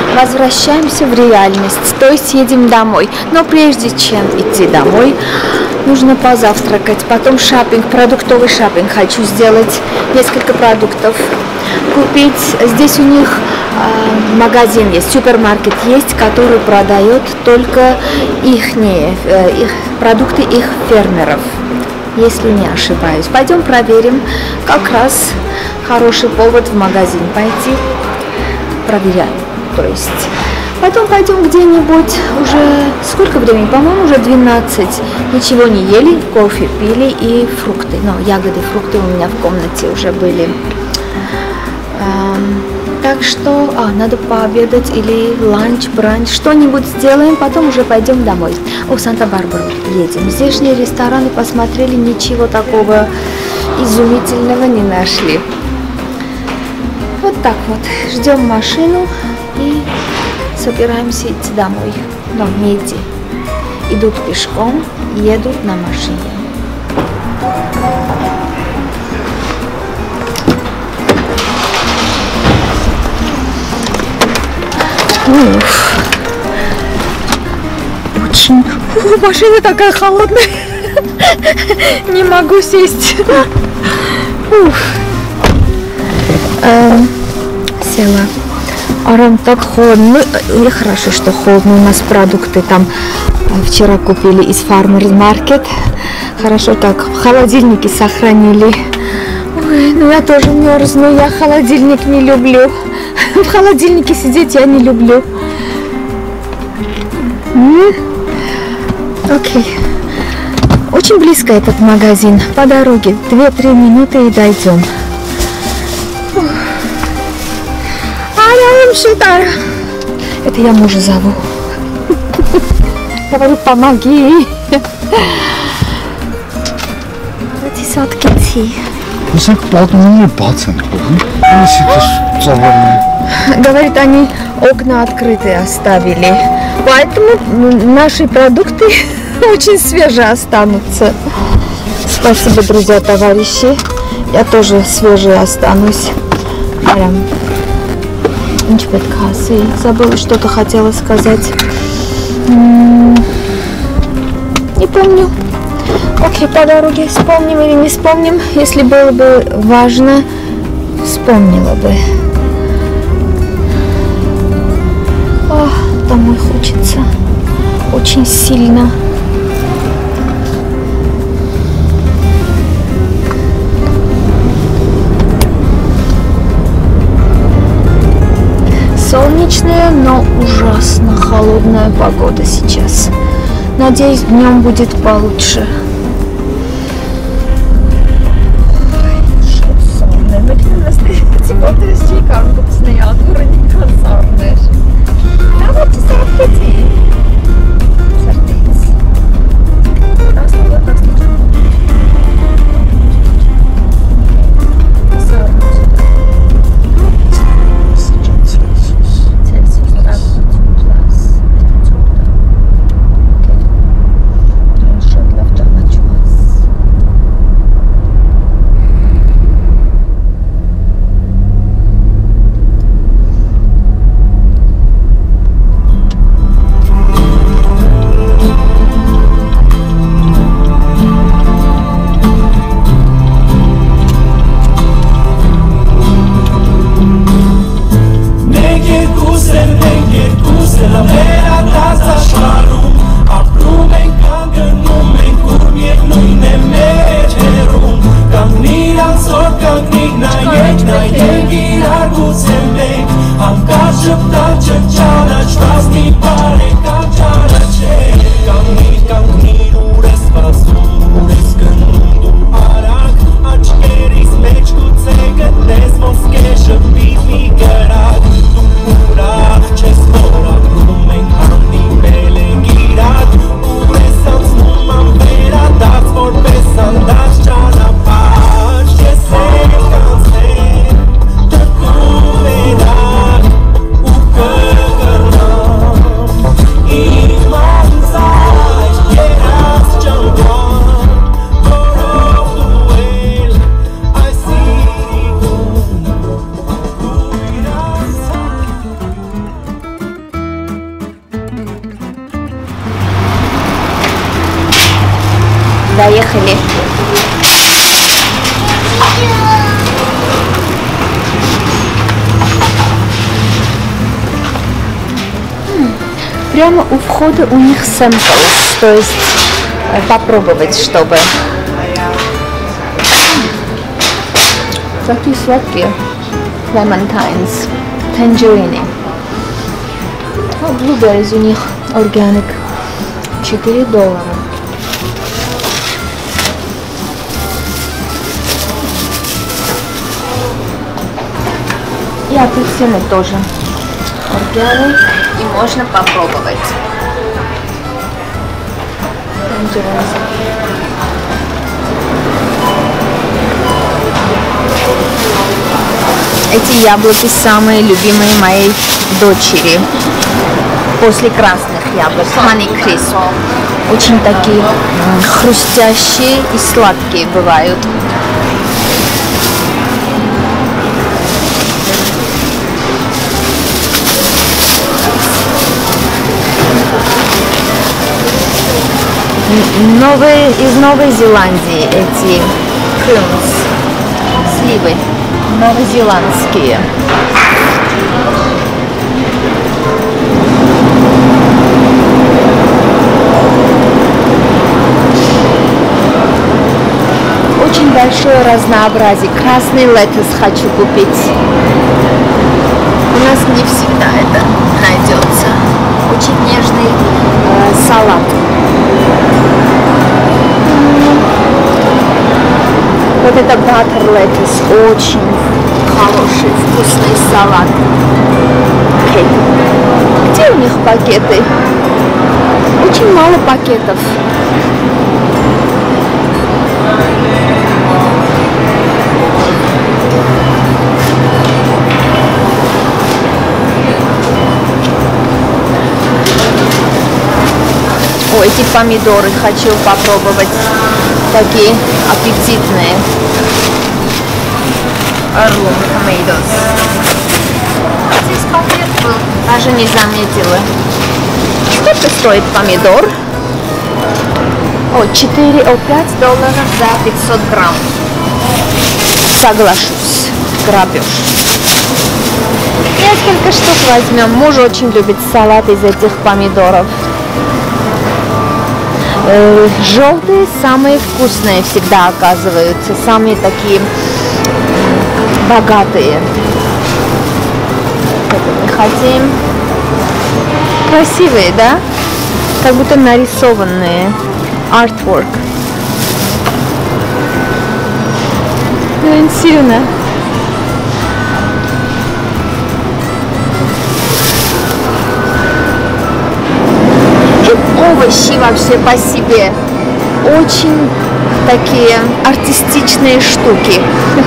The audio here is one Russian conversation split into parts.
возвращаемся в реальность, то есть едем домой. Но прежде чем идти домой, нужно позавтракать, потом шопинг, продуктовый шопинг хочу сделать, несколько продуктов купить. Здесь у них магазин есть, супермаркет есть, который продает только их продукты их фермеров, если не ошибаюсь. Пойдем проверим, как раз хороший повод в магазин пойти, проверяем. То есть потом пойдем где-нибудь, уже сколько времени, по-моему, уже 12, ничего не ели, кофе пили и фрукты, но ягоды, фрукты у меня в комнате уже были. Так что надо пообедать или ланч, бранч, что-нибудь сделаем, потом уже пойдем домой. О, Санта-Барбару едем. Здешние рестораны посмотрели, ничего такого изумительного не нашли. Вот так вот, ждем машину и собираемся идти домой. Но не идти. Идут пешком, едут на машине. Очень. Машина такая холодная. Не могу сесть. Села. Арам, так холодно. Ну, и хорошо, что холодно. У нас продукты там вчера купили из Farmers Market. Хорошо, так в холодильнике сохранили. Ой, ну я тоже мерзну. Я холодильник не люблю. В холодильнике сидеть я не люблю. Окей. Очень близко этот магазин. По дороге 2-3 минуты и дойдем. Это я мужа зову. Говорю, помоги. Говорит, они окна открытые оставили. Поэтому наши продукты очень свежие останутся. Спасибо, друзья, товарищи. Я тоже свежая останусь. Забыла, что-то хотела сказать. Не помню. Окей, по дороге вспомним или не вспомним. Если было бы важно, вспомнила бы. Домой хочется. Очень сильно. Солнечная, но ужасно холодная погода сейчас. Надеюсь, днем будет получше. Поехали. Прямо у входа у них samples, то есть попробовать, чтобы. Такие сладкие. Clementines, tangerine. Blueberries у них organic. $4. И апельсины тоже organic. И можно попробовать. Эти яблоки самые любимые моей дочери. После красных яблок. Honey Crisp. Очень такие хрустящие и сладкие бывают. Из Новой Зеландии эти prunes, сливы, новозеландские. Очень большое разнообразие. Красный летус хочу купить. У нас не всегда это найдется. Очень нежный салат. Вот это butter lettuce, очень хороший, вкусный салат. Где у них пакеты? Очень мало пакетов. О, эти помидоры хочу попробовать. Такие аппетитные. Heirloom tomatoes. Здесь пакет был. Даже не заметила. Сколько стоит помидор? О, $5 за 500 грамм. Соглашусь. Грабеж. Несколько штук возьмем. Муж очень любит салат из этих помидоров. Желтые самые вкусные всегда оказываются, самые такие богатые. Это мы хотим. Красивые, да? Как будто нарисованные. Artwork. Сильно. Овощи вообще по себе очень такие артистичные штуки.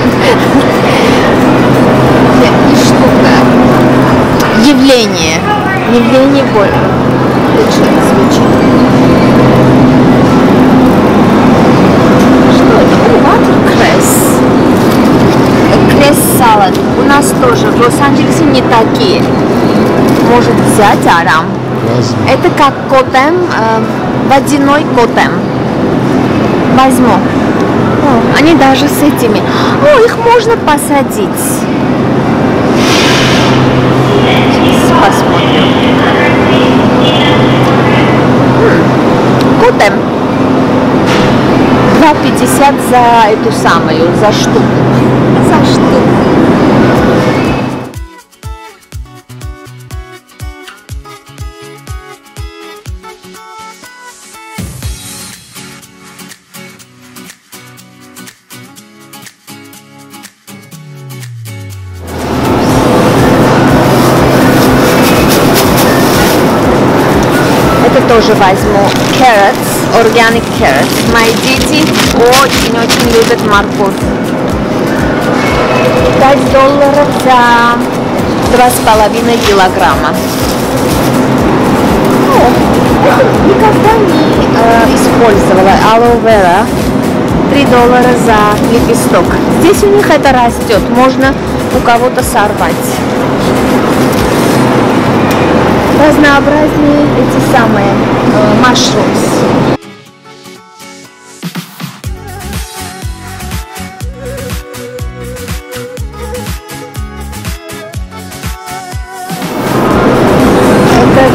Нет, не штука. Явление. Явление больше. Лучше звучит. Что это? Watercress. Кресс-салат. У нас тоже в Лос-Анджелесе не такие. Может взять, Арам? Это как котем, водяной котем. Возьму. О, они даже с этими. О, их можно посадить. Сейчас посмотрим. Котем. $2.50 за эту самую, за штуку. За штуку. Тоже возьму carrots, organic carrots. Мои дети очень-очень любят морковь. $5 за 2,5 килограмма. О, это никогда не использовала. Aloe vera. $3 за лепесток. Здесь у них это растет. Можно у кого-то сорвать. Разнообразные эти самые mushrooms.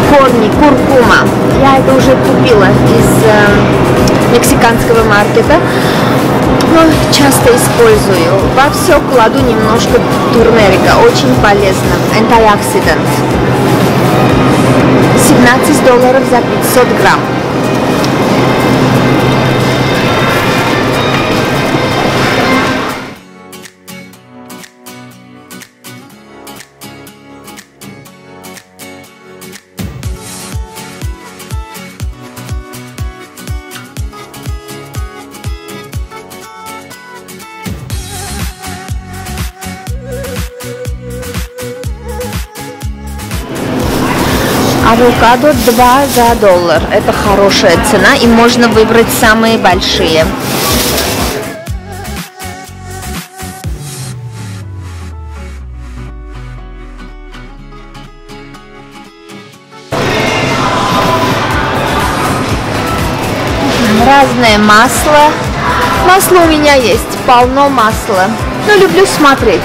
корни, куркума. Я это уже купила из мексиканского маркета, но часто использую. Во все кладу немножко турмерика, очень полезно. Антиоксидант. $17 за 500 грамм. Авокадо 2 за $1. Это хорошая цена, и можно выбрать самые большие. Разное масло. Масло у меня есть, полно масла. Но люблю смотреть.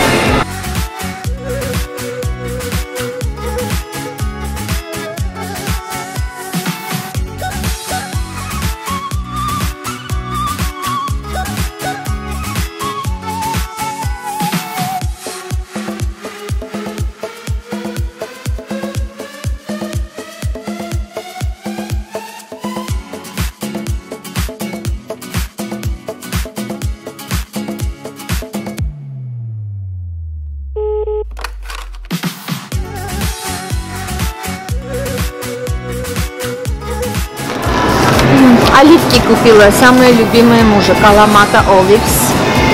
Оливки купила, самые любимые мужа, Kalamata Olives.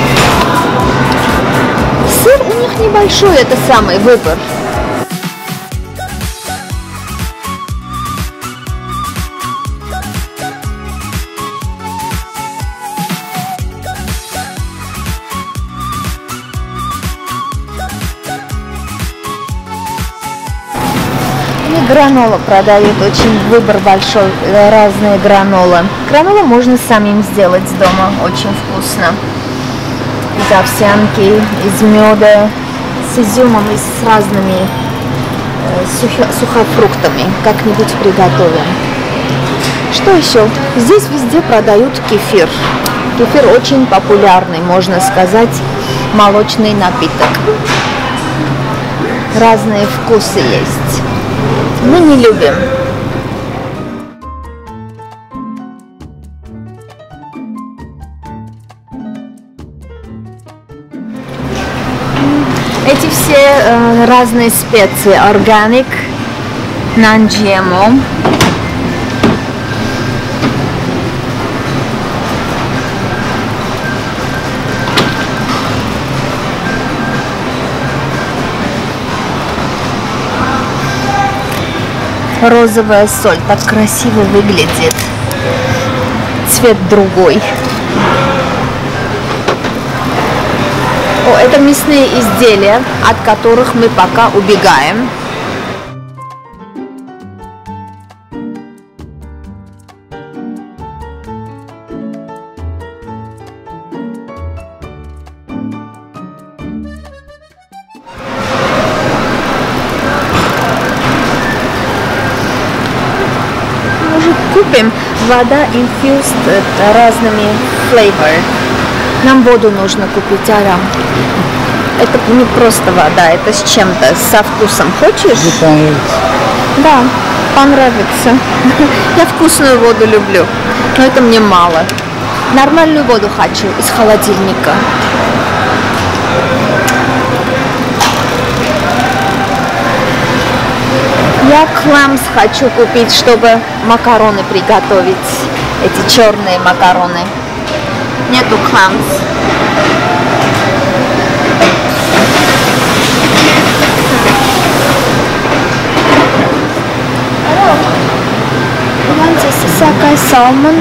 Сыр у них небольшой, это самый выбор. Гранола продают, очень выбор большой, разные гранолы. Гранолу можно самим сделать дома, очень вкусно. Из овсянки, из меда, с изюмом и с разными сухофруктами. Как-нибудь приготовим. Что еще? Здесь везде продают кефир. Кефир очень популярный, можно сказать, молочный напиток. Разные вкусы есть. Мы не любим. Эти все разные специи. Organic, non-GMO. Розовая соль, так красиво выглядит. Цвет другой. О, это мясные изделия, от которых мы пока убегаем. Купим вода infused разными flavor. Нам воду нужно купить, Арам. Это не просто вода, это с чем-то, со вкусом. Хочешь? Да, понравится. Я вкусную воду люблю, но это мне мало. Нормальную воду хочу из холодильника. Я кламс хочу купить, чтобы макароны приготовить. Эти черные макароны. Нету кламс. Сакай салмон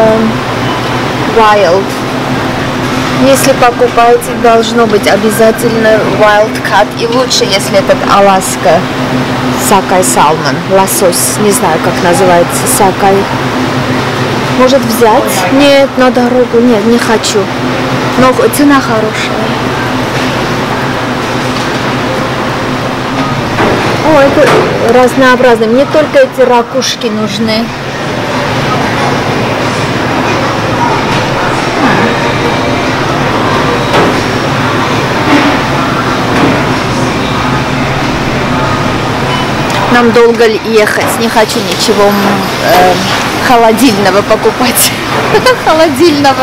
wild. Если покупаете, должно быть обязательно wild cut. И лучше, если этот Аляска сакай салмон, лосось, не знаю, как называется, сакай. Может взять? Нет, на дорогу, нет, не хочу. Но цена хорошая. О, это разнообразно. Мне только эти ракушки нужны. Нам долго ехать, не хочу ничего холодильного покупать. Холодильного.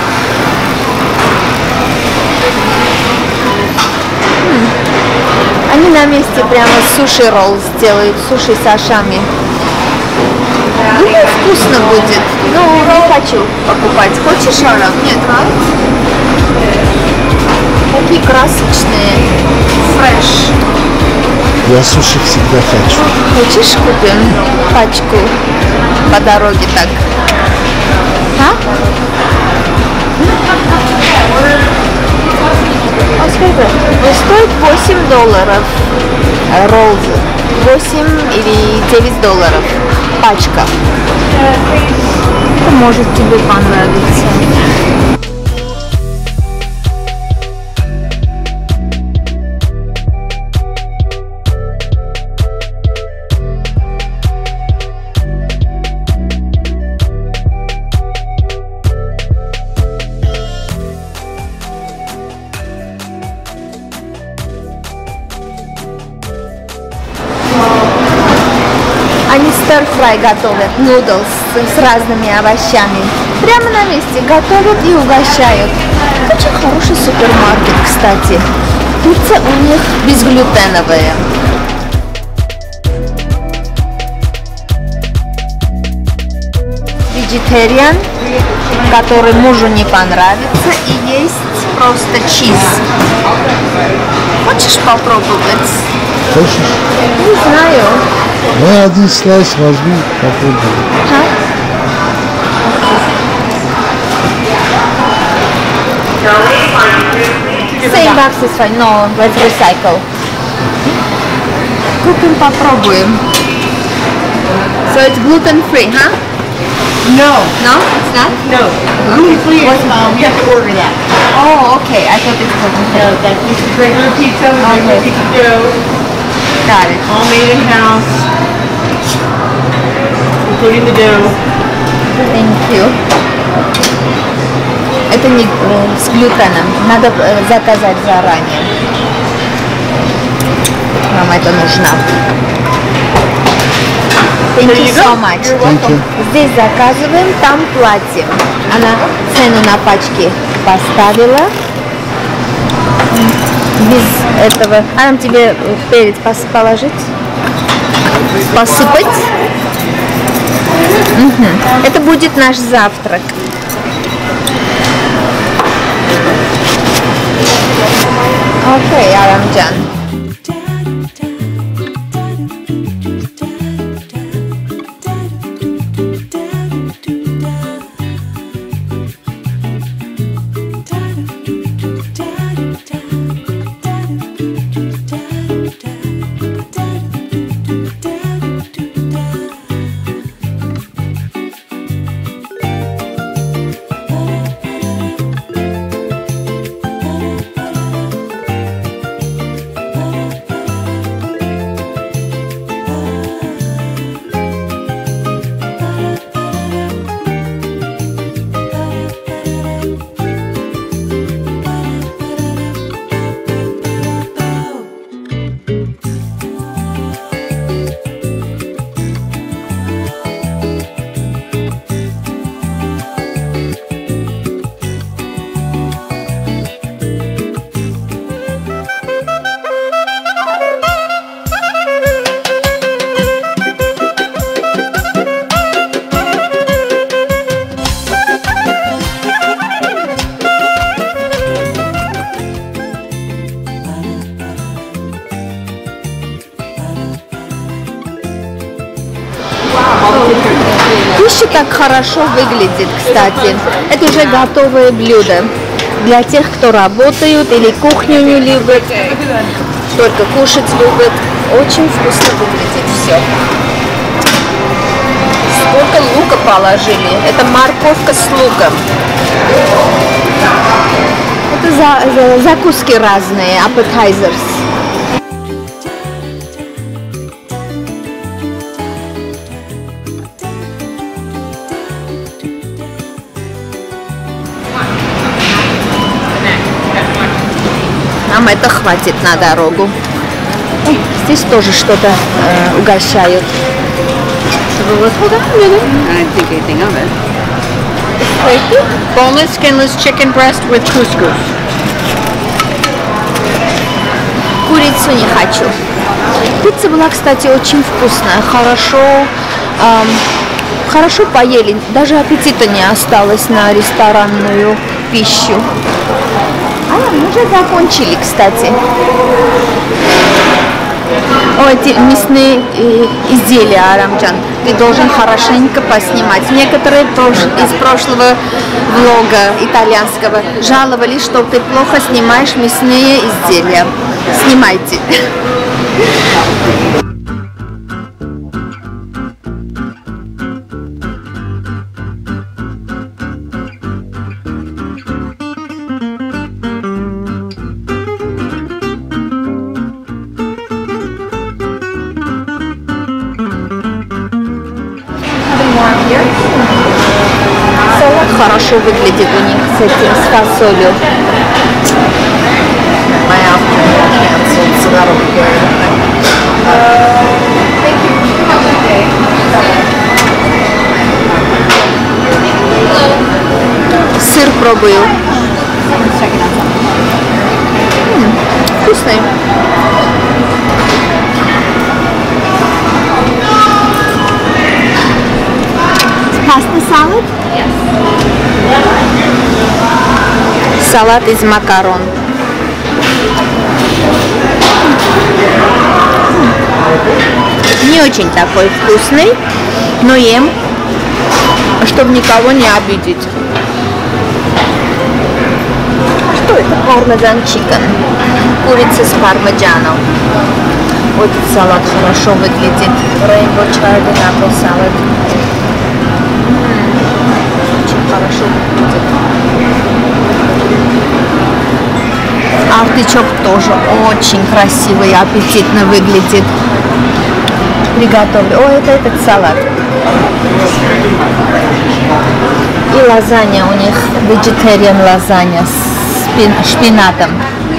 Они на месте прямо суши-ролл сделают, суши-сашами. Думаю, вкусно будет. Но не хочу покупать. Хочешь, Ара? Нет, нравится? Такие красочные. Фреш. Я суши всегда хочу. Хочешь, купим пачку по дороге так? А? А сколько? Стоит $8. Ролл 8 или $9. Пачка. Это может тебе понравиться. Они стар-фрай готовят, нудлс с разными овощами. Прямо на месте готовят и угощают. Очень хороший супермаркет, кстати. Пицца у них безглютеновая. Vegetarian, который мужу не понравится, и есть просто чиз. Хочешь попробовать? Хочешь? Не знаю. Ну, один слайс возьми, попробуй. Same box is fine. No, let's recycle. Купим, попробуем. So it's gluten free, huh? No, No, it's not. no. Gluten free. You have to order that. Oh, okay. I thought it's gluten free. No, that's just regular pizza, regular pizza dough, Got it. all made in house, including the dough. Thank you. Это не с глютеном. Надо заказать заранее. Нам это нужно. Thank you so much. Thank you. Здесь заказываем, там платим. Она цену на пачке поставила. Без этого. А нам тебе перец положить? Посыпать? Угу. Это будет наш завтрак. Окей, Арамджан. Пища так хорошо выглядит, кстати. Это уже готовое блюдо. Для тех, кто работают или кухню не любит, только кушать любит. Очень вкусно выглядит все. Сколько лука положили. Это морковка с луком. Это закуски разные, appetizers. это хватит на дорогу. Здесь тоже что-то угощают. I didn't think anything of it. Boneless, skinless chicken breast with couscous. Курицу не хочу. Пицца была, кстати, очень вкусная. Хорошо поели. Даже аппетита не осталось на ресторанную пищу. Мы уже закончили, кстати. Эти мясные изделия, Арамджан, ты должен хорошенько поснимать. Некоторые из прошлого влога итальянского жаловались, что ты плохо снимаешь мясные изделия. Снимайте. Салат хорошо выглядит у них с этим, с фасолью. Сыр пробую. Вкусный. Pasta salad? Yes. Салат из макарон. Не очень такой вкусный, но ем, чтобы никого не обидеть. Что это? Parmesan chicken. Курица с пармеджаном. Вот этот салат хорошо выглядит. Rainbow chardonnay apple salad. Хорошо выглядит. Артичок тоже очень красиво и аппетитно выглядит. Приготовлю. Это этот салат. И лазанья у них, vegetarian лазанья с шпинатом.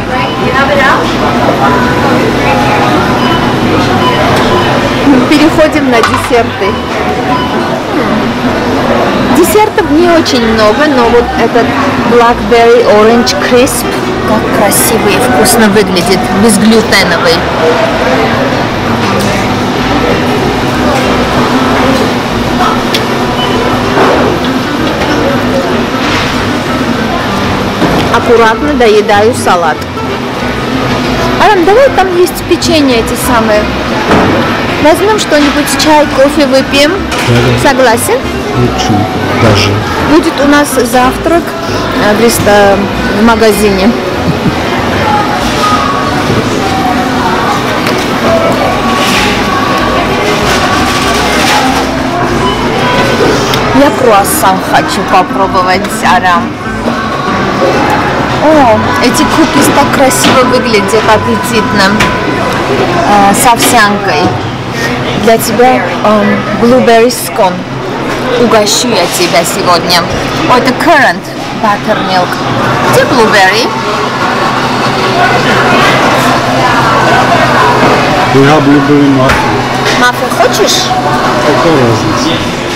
Переходим на десерты. Десертов не очень много, но вот этот Blackberry Orange Crisp как красиво и вкусно выглядит, безглютеновый. Аккуратно доедаю салат. Арам, давай, там есть печенье эти самые. Возьмем что-нибудь, чай, кофе выпьем. Да. Согласен? Очень даже. Будет у нас завтрак в магазине. Я круассан хочу попробовать, Арам. О, эти кукис так красиво выглядят, аппетитно. С овсянкой. Для тебя blueberry scone. Угощу я тебя сегодня. О, это currant buttermilk. Где blueberry? Я blueberry muffin. Маффин хочешь? Какая разница?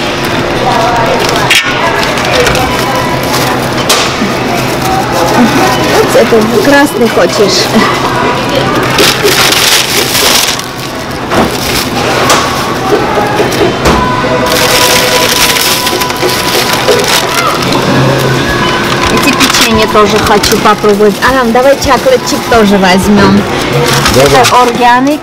Вот это красный хочешь? Эти печенье тоже хочу попробовать. Арам, давай чоколад-чип тоже возьмем. Да-да. Это органик,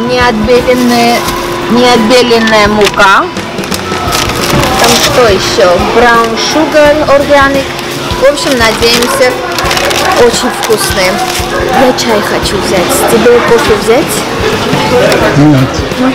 неотбеленная мука. Там что еще? Brown sugar органик. В общем, надеемся, очень вкусные. Я чай хочу взять. Тебе кофе взять? Нет.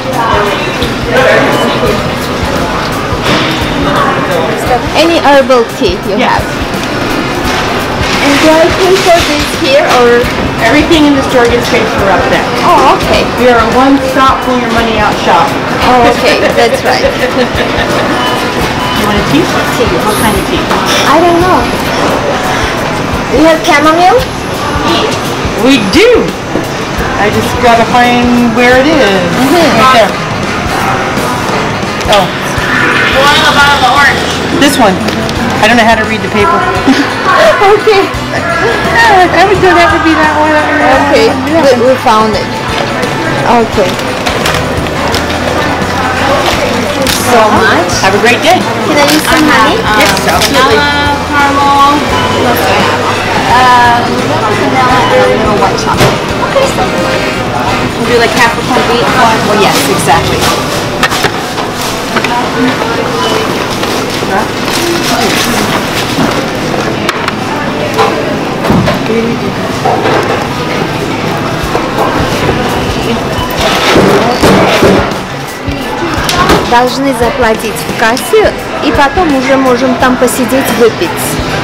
Any herbal tea you have? And do I pay for this here or? Everything in the store gets paid for up there. Oh, okay. We are a one-stop pull your money out shop. Oh, okay. That's right. You want a tea? Tea. What kind of tea? I don't know. You have chamomile? We do. I just gotta find where it is. Right there. Oh. One in the bottom of the orange. This one. I don't know how to read the paper. Okay. I would do that would be that one. Okay. We found it. Okay. So much. Have a great day. Can I use some honey? Yes, absolutely. Caramel. Vanilla and a little white chocolate. Okay, so we'll do like half a pump each one. Well, yes, exactly. Должны заплатить в кассе, и потом уже можем там посидеть, выпить.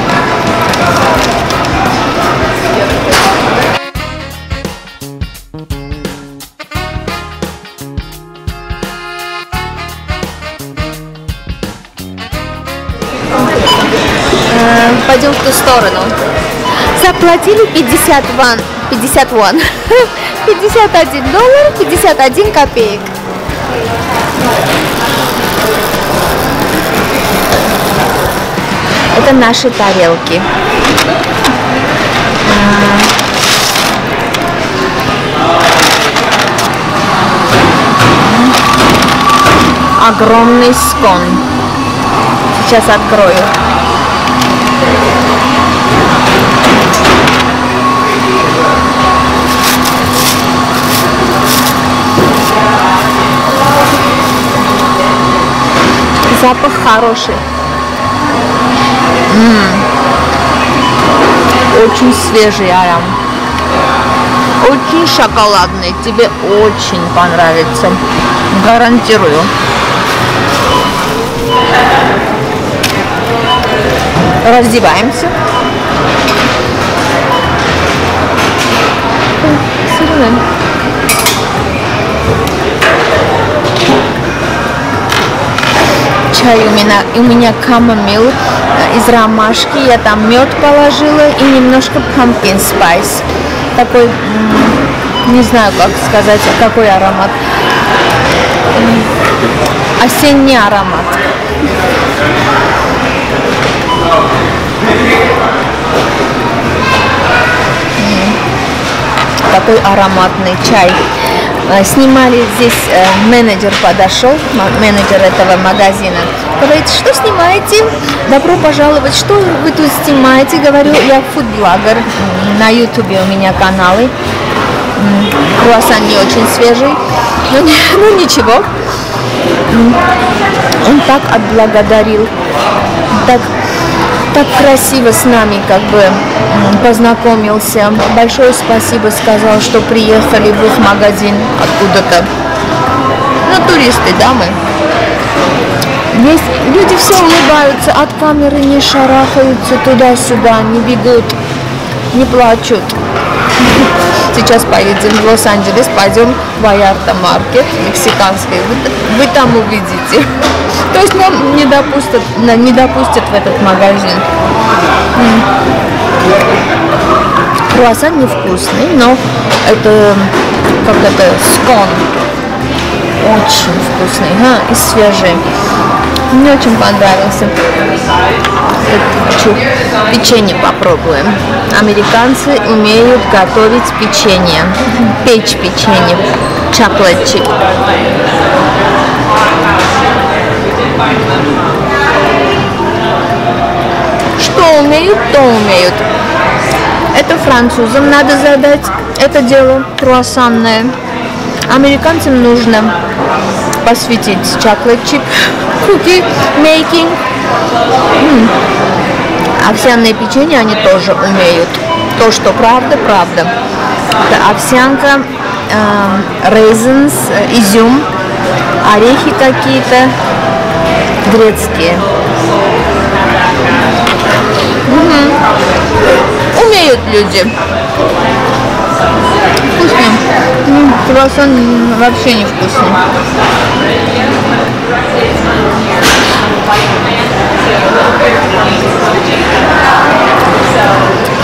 Пойдем в ту сторону. Заплатили 50 вон, 51 $51 51 копеек. Это наши тарелки. Огромный скон. Сейчас открою. Запах хороший. Очень свежий аромат. Очень шоколадный. Тебе очень понравится. Гарантирую. Раздеваемся. Чай у меня камомил из ромашки. Я там мед положила и немножко pumpkin spice. Такой, не знаю, как сказать, какой аромат. Осенний аромат. Такой ароматный чай. Снимали здесь, менеджер подошел, менеджер этого магазина. Говорит, что снимаете? Добро пожаловать. Что вы тут снимаете? Говорю, я фудблогер. На ютубе у меня каналы. Круассан не очень свежий. Ну ничего. Он так отблагодарил. Так красиво с нами как бы познакомился. Большое спасибо сказал, что приехали в их магазин откуда-то. Ну, туристы, да, мы. Здесь люди все улыбаются, от камеры не шарахаются туда-сюда, не бегут, не плачут. Сейчас поедем в Лос-Анджелес, пойдем в Вальярта маркет мексиканский. Вы там увидите. То есть нам не допустят в этот магазин. Круассан невкусный, но это скон. Очень вкусный, и свежий. Мне очень понравился. Хочу печенье попробуем. Американцы умеют готовить печенье, печь печенье, chocolate chip. Что умеют, то умеют. Это французам надо задать это дело круассанное. Американцам нужно посвятить chocolate chip cookie making. Овсяное печенье они тоже умеют. То, что правда, правда. Это овсянка, raisins, изюм, орехи какие-то грецкие. Умеют люди. Вкусный. Круассан вообще не вкусный.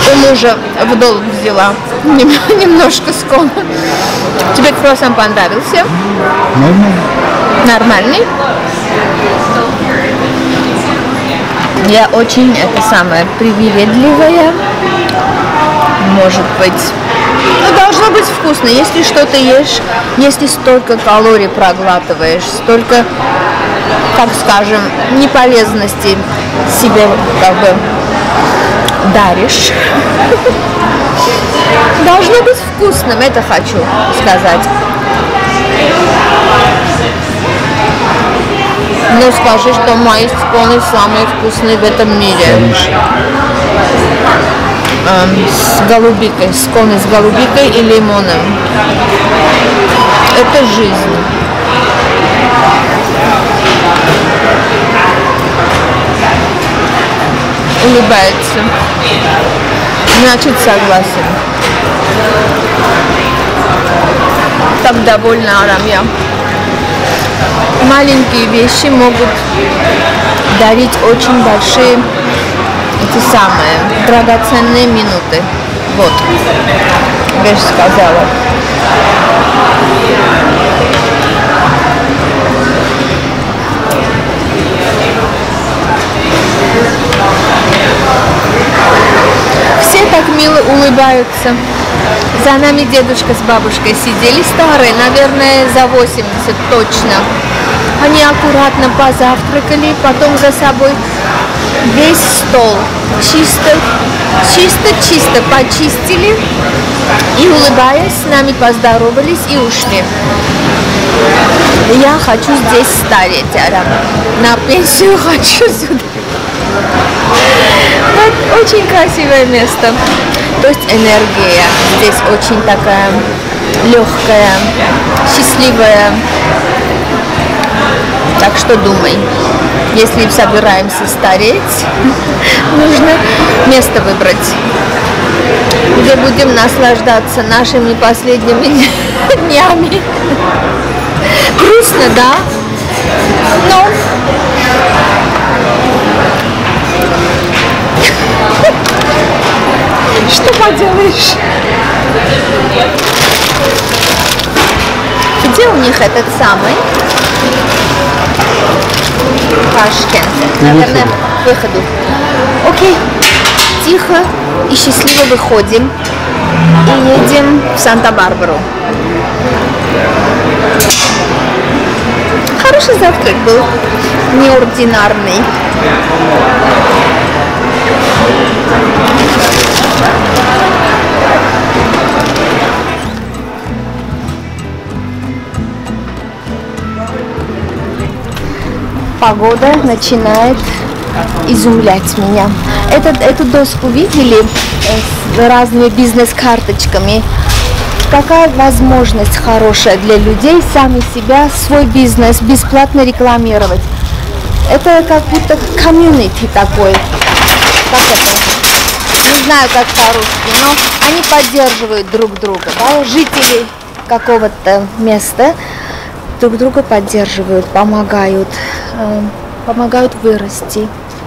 У мужа в долг взяла немножко скона. Тебе круассан понравился? Нормально. Нормальный? Я очень, это самое, привередливая. Может быть. Ну, должно быть вкусно. Если что-то ешь, если столько калорий проглатываешь, столько, как скажем, неполезности себе как бы даришь. Должно быть вкусным, это хочу сказать. Ну, скажи, что мои сконы самые вкусные в этом мире. С голубикой, сконы с голубикой и лимоном. Это жизнь. Улыбается. Значит, согласен. Так довольна, Арамья. Маленькие вещи могут дарить очень большие, эти самые драгоценные минуты. Вот, Беш сказала. Все так мило улыбаются. За нами дедушка с бабушкой сидели старые, наверное, за 80 точно. Они аккуратно позавтракали, потом за собой весь стол чисто почистили и, улыбаясь, с нами поздоровались и ушли. Я хочу здесь стареть, Арам. На пенсию хочу сюда. Вот, очень красивое место. То есть энергия здесь очень такая легкая, счастливая. Так что думай, если собираемся стареть, нужно место выбрать, где будем наслаждаться нашими последними днями. Грустно, да? Но что поделаешь? Где у них этот самый? Ташкент. Наверное, к выходу. Окей. Тихо и счастливо выходим. И едем в Санта-Барбару. Хороший завтрак был. Неординарный. Погода начинает изумлять меня. Эту доску видели с разными бизнес-карточками? Какая возможность хорошая для людей сами себя, свой бизнес бесплатно рекламировать. Это как будто комьюнити такой. Как это? Не знаю, как по-русски, но они поддерживают друг друга. Да? Жители какого-то места друг друга поддерживают, помогают вырасти.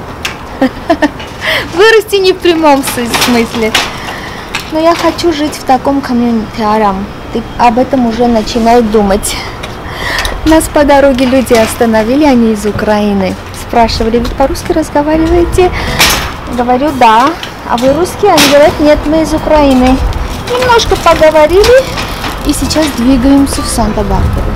Вырасти не в прямом смысле. Но я хочу жить в таком комьюнити, Арам. Ты об этом уже начинай думать. Нас по дороге люди остановили, они из Украины. Спрашивали, вы по-русски разговариваете? Говорю, да. А вы русские? Они говорят, нет, мы из Украины. Немножко поговорили и сейчас двигаемся в Санта-Барбару.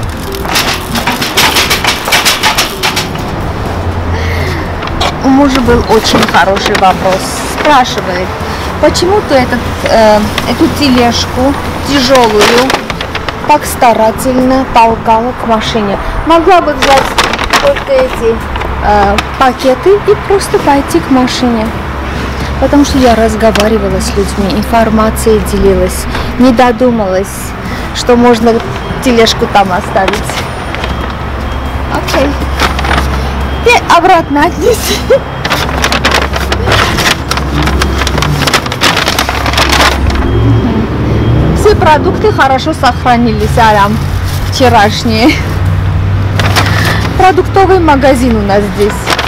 У мужа был очень хороший вопрос. Спрашивает, почему ты эту тележку тяжелую так старательно толкала к машине? Могла бы взять только эти пакеты и просто пойти к машине. Потому что я разговаривала с людьми, информацией делилась, не додумалась, что можно тележку там оставить. Окей. И обратно отнеси. Все продукты хорошо сохранились, Арам, вчерашние. Продуктовый магазин у нас здесь.